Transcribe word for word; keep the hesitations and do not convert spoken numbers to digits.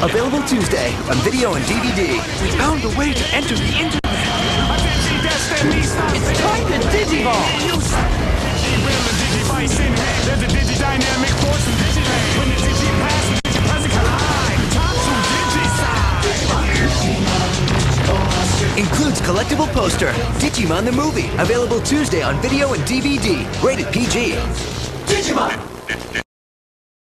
Available Tuesday on video and D V D. We found a way to enter the internet. It's time to Digimon! There's a digi-dynamic force in Digiland. When the digi-past and digi-present collide, top to digi-side. Includes collectible poster, Digimon the movie. Available Tuesday on video and D V D. Rated P G. Digimon!